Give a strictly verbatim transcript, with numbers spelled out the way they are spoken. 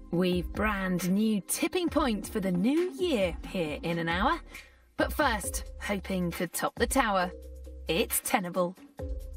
We've brand new tipping point for the new year here in an hour. But first, hoping to top the tower, it's Tenable.